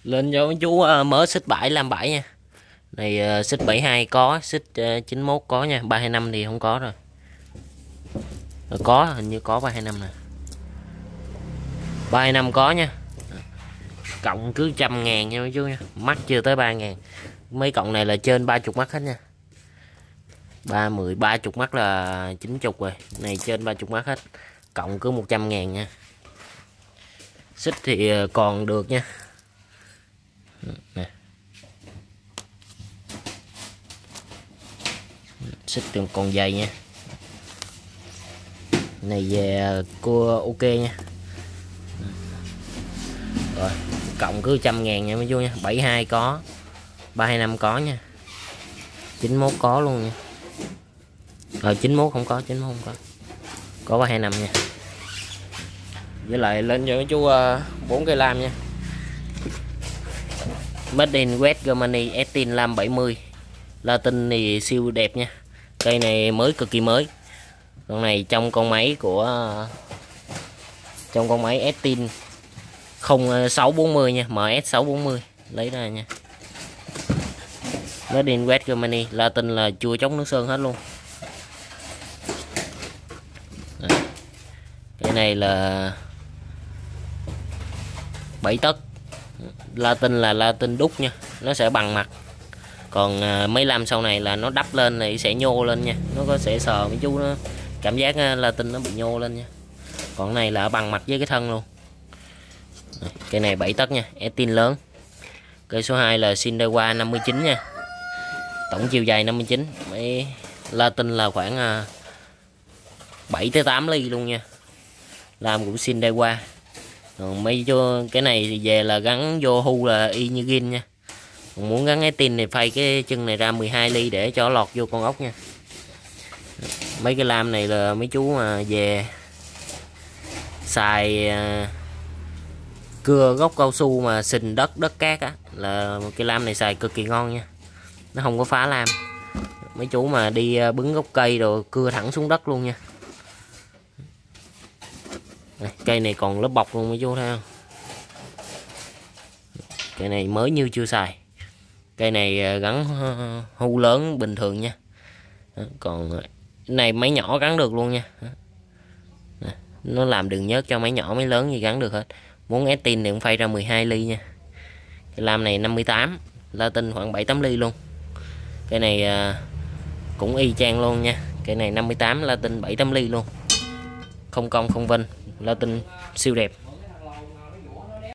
Lên cho chú mở xích 7 làm 7 nha. Này xích 72 có, xích 91 có nha, 325 thì không có rồi. Có, hình như có 325 nè. 325 có nha. Cộng cứ 100.000 nha mấy chú nha. Mắc chưa tới 3.000. Mấy cộng này là trên 30 mắt hết nha. 30 mắt là 90 rồi. Này trên 30 mắt hết. Cộng cứ 100.000 nha. Xích thì còn được nha. Nè. Xích còn dày nha. Này về cua ok nha. Rồi cộng cứ 100.000 nha mấy chú nha. 72 có, 325 có nha, 91 có luôn nha. Rồi 91 không có, 91 không có 325 nha. Với lại lên cho mấy chú 4 cây lam nha. Made in West Germany, Estin lam 70. Latin thì siêu đẹp nha. Cây này mới, cực kỳ mới. Con này trong con máy Estin 0640 nha, MS640 lấy ra nha. Made in West Germany, Latin là chua chống nước sơn hết luôn. Cái này là 7 tấc. Latin là Latin đúc nha, nó sẽ bằng mặt. Còn mấy lam sau này là nó đắp lên này sẽ nhô lên nha. Nó có sẽ sờ mấy chú, nó cảm giác Latin nó bị nhô lên nha. Còn này là bằng mặt với cái thân luôn. Cây này 7 tấc nha, Estin lớn. Cây số 2 là Sindewa 59 nha. Tổng chiều dài 59. Mấy Latin là khoảng 7 tới 8 ly luôn nha. Làm cũng Sindewa. Còn mấy cho cái này thì về là gắn vô hu là y như gin nha. Còn muốn gắn Estin thì phay cái chân này ra 12 ly để cho lọt vô con ốc nha. Mấy cái lam này là mấy chú mà về xài cưa gốc cao su mà sình đất cát á, là cái lam này xài cực kỳ ngon nha. Nó không có phá lam. Mấy chú mà đi bứng gốc cây rồi cưa thẳng xuống đất luôn nha. Đây, cây này còn lớp bọc luôn mấy chú thấy không? Cây này mới như chưa xài. Cây này gắn hu lớn bình thường nha. Còn cái này máy nhỏ gắn được luôn nha. Nó làm đường nhớt cho máy nhỏ máy lớn gì gắn được hết. Muốn Estin thì cũng phay ra 12 ly nha. Cái lam này 58, Latin khoảng 7-8 ly luôn. Cái này cũng y chang luôn nha. Cái này 58, Latin 7-8 ly luôn. Không cong không vênh, Latin siêu đẹp.